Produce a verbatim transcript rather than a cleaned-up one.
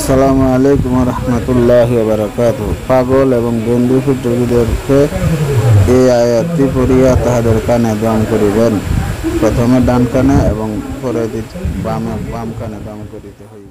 আসসালামু আলাইকুম রহমতুল্লাহি ওয়া বারাকাতুহু। পাগল এবং বন্ধু পুত্রদেরকে এই আয়াতটি পড়িয়া তাহাদের কানে দম করিবেন। প্রথমে ডান কানে এবং পরে বামে বাম কানে দম করিতে হইবে।